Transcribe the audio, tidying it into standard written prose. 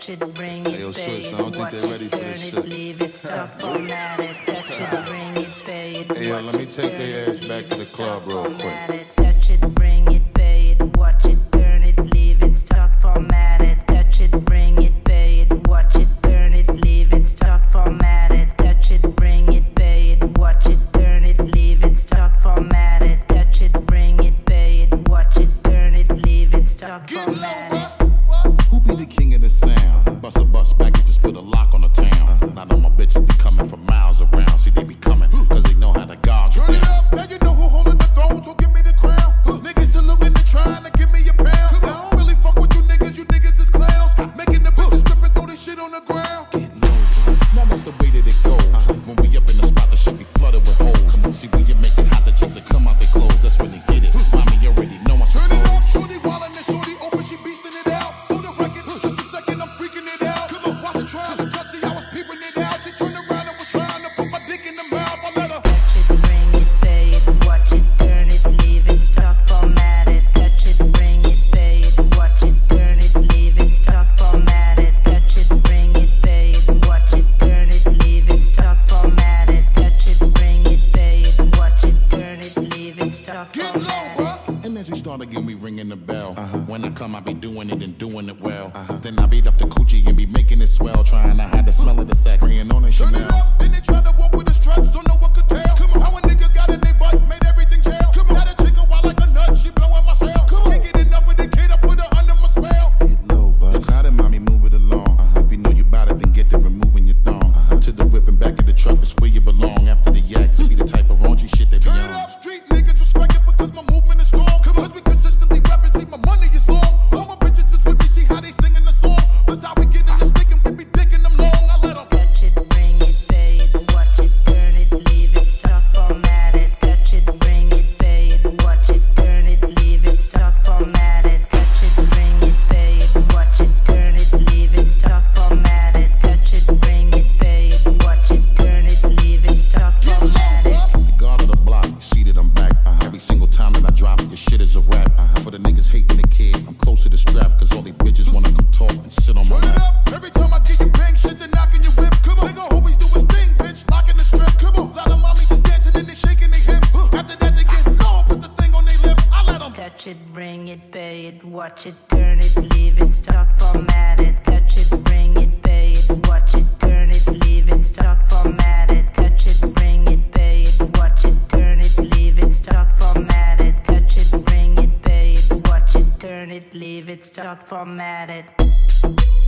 touch it, bring it, pay it, watch it, turn it, leave it, stop, format it, touch it, bring it, pay it, hey, yo, let me take their ass back to the club real quick. Touch it, bring it, pay it, watch it, turn it, leave it, start, format it, touch it, bring it, pay it, watch it, turn it, leave it, start, format it, touch it, bring it, pay it, watch it, turn it, leave it, start, format it, touch it, bring it, pay it, watch it, turn it, leave it, start, format it. Who be the king of the sound? Bust a bus back and just put a lock on the town. Now know my bitches be coming from miles around. See, they be coming, cause they know how to gouge. Turn it up, now you know who holding the throne, so give me the crown. Niggas saluting and trying to give me a pound. I don't really fuck with you niggas is clowns. Making the bitches strip and throw this shit on the ground. Get low, bro. Now that's the way that it goes. When we up in the spot, the shit be flooded with holes. See, when you make it hot, the chicks that come out their clothes. That's when they get it. Mommy, you already know I'm turn it up, shorty wildin' and shorty open, she beastin' it out. For the record, just a second, I'm freaking it out. Cause I wasn't trying to touch it, I was peeping it out. She turned around and was trying to put my dick in the mouth. I let her touch it, bring it, pay it, watch it, turn it, leave it, start, format it, touch it, bring it, pay it, watch it, turn it, leave it, start, format it, touch it, bring it, pay it, watch it, turn it, leave it, start, format it, touch it, bring it, pay it, watch it, turn it, leave it, start, format it. And as we start again, we ringing the bell. When I come, I be doing it and doing it well. Then I beat up the coochie and be making it swell, trying to hide the smell of the sex. Spraying on a turn it Chanel. up, then they try to walk with the struts, so no one could tell. Come on, how a nigga got in their butt, made everything jail. Come on, now the chick go wild like a nut, she blowing my cell. Come on, can't get enough of the kid, I put her under my spell. Get low, buzz. Now that mommy, move it along. If you know you bout it, then get to removing your thong. To the whip and back of the truck, that's where you belong. After the yak, be the type of raunchy shit they be Turn on. it up, street niggas respect it because my movement is strong. Come on, cause we consistently rapping, see my money is long. All my bitches is with me, see how they singing the song. That's how we get in the stick and we be dicking them long. I let them Touch it, bring it, pay it, watch it, turn it, leave it, start, format it, touch it, bring it, pay it, watch it, turn it, leave it, start, format it, touch it, bring it, pay it, watch it, turn it, leave it, start, format it, touch it, bring it, pay it, watch it, turn it, leave it, start, format it. The guard of the block, you see that I'm back. Every single time that I drop it, your shit is a rap. For the niggas hating the kid, I'm close to the strap, cause all these bitches wanna come talk and sit on my turn it lap. up, every time I get you bang shit, they knocking your whip. Come on, nigga always do his thing, bitch, locking the strip. Come on, lot of mommies just dancing and they shaking their hip. After that they get low, put the thing on their lip. I let them Touch it, bring it, pay it, watch it, turn it, leave it, start, format it, touch it, bring it, pay it, watch it, turn it, leave it, start, format it, touch it, bring it, pay it, watch it, turn it, leave it, start, format it, touch it, bring it, pay it, watch it, turn it, leave it, start, format it.